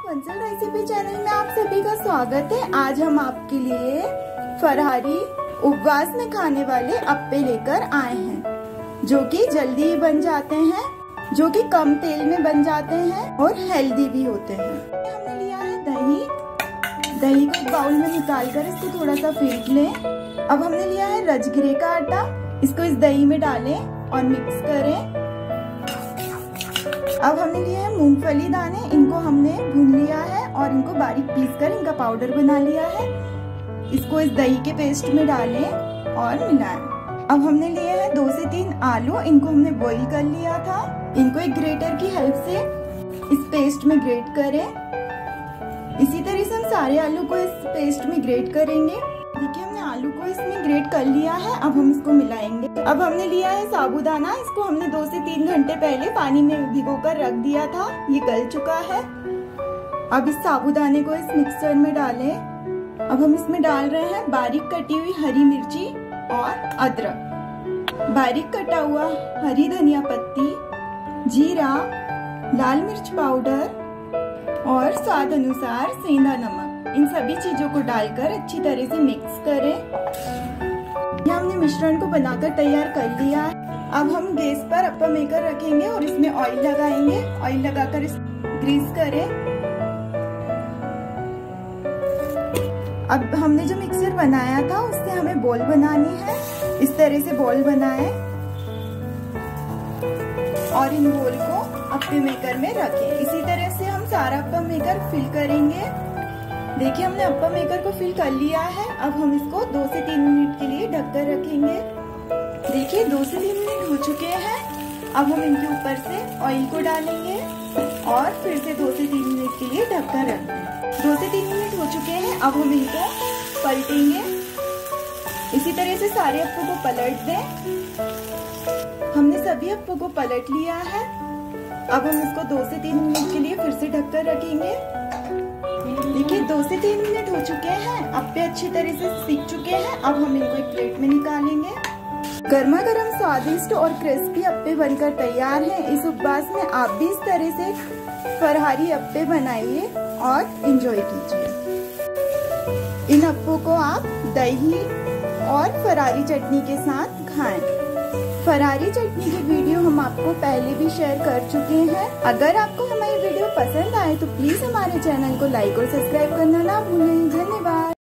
वंसल recipe channel में आप सभी का स्वागत है। आज हम आपके लिए फरारी उपवास में खाने वाले अप्पे लेकर आए हैं, जो कि जल्दी बन जाते हैं, जो कि कम तेल में बन जाते हैं और हेल्दी भी होते हैं। हमने लिया है दही को एक बाउल में निकाल कर इसको थोड़ा सा फेंट लें। अब हमने लिया है राजगिरे का आटा, इसको इस दही में डालें और मिक्स करें। अब हमने लिया है मूंगफली दाने, इनको हमने भून लिया है और इनको बारीक पीस कर इनका पाउडर बना लिया है। इसको इस दही के पेस्ट में डालें और मिलाएं। अब हमने लिए हैं 2 से 3 आलू, इनको हमने बॉईल कर लिया था। इनको एक ग्रेटर की हेल्प से इस पेस्ट में ग्रेट करें। इसी तरह से हम सारे आलू को इस पेस्ट में ग्रेट करेंगे। देखिए हमने आलू को इसमें ग्रेट कर लिया है। अब हम इसको मिलाएंगे। अब हमने लिया है साबूदाना, इसको हमने 2 से 3 घंटे पहले पानी में भिगोकर रख दिया था, ये गल चुका है। अब इस साबूदाने को इस मिक्सचर में डालें। अब हम इसमें डाल रहे हैं बारीक कटी हुई हरी मिर्ची और अदरक, बारीक कटा हुआ हरी धनिया पत्ती, जीरा, लाल मिर्च पाउडर और स्वाद अनुसार सेंधा नमक। इन सभी चीजों को डालकर अच्छी तरह से मिक्स करें। यह हमने मिश्रण को बनाकर तैयार कर लिया है। अब हम गैस पर अप्पा मेकर रखेंगे और इसमें ऑयल लगाएंगे। ऑयल लगाकर इस ग्रीस करें। अब हमने जो मिक्सचर बनाया था उससे हमें बॉल बनानी है। इस तरह से बॉल बनाएं और इन बॉल को अप्पे मेकर में रखें। इसी तरह से हम सारा अप्पा मेकर फिल करेंगे। देखिए हमने अप्पा मेकर को फिल कर लिया है। अब हम इसको 2 से 3 मिनट के लिए ढककर रखेंगे। देखिए 2 से 3 मिनट हो चुके हैं। अब हम इनके ऊपर से ऑयल को डालेंगे और फिर से 2 से 3 मिनट के लिए ढककर रखेंगे। 2 से 3 मिनट हो चुके हैं। अब हम इनको पलटेंगे। इसी तरह से सारे अप्पों को पलट दें। हमने सभी अप्पों को पलट लिया है। अब हम इसको 2 से 3 मिनट के लिए फिर से ढककर रखेंगे। देखिए 2 से 3 मिनट हो चुके हैं। अप्पे अच्छी तरह से सीख चुके हैं। अब हम इनको एक प्लेट में निकालेंगे। गर्मा गर्म स्वादिष्ट और क्रिस्पी अप्पे बनकर तैयार हैं। इस उपवास में आप भी इस तरह से फरारी अप्पे बनाइए और एंजॉय कीजिए। इन अप्पों को आप दही और फरारी चटनी के साथ खाएं। फरारी चटनी की वीडियो हम आपको पहले भी शेयर कर चुके हैं। अगर आपको हमारी वीडियो पसंद आए तो प्लीज हमारे चैनल को लाइक और सब्सक्राइब करना ना भूलें। धन्यवाद।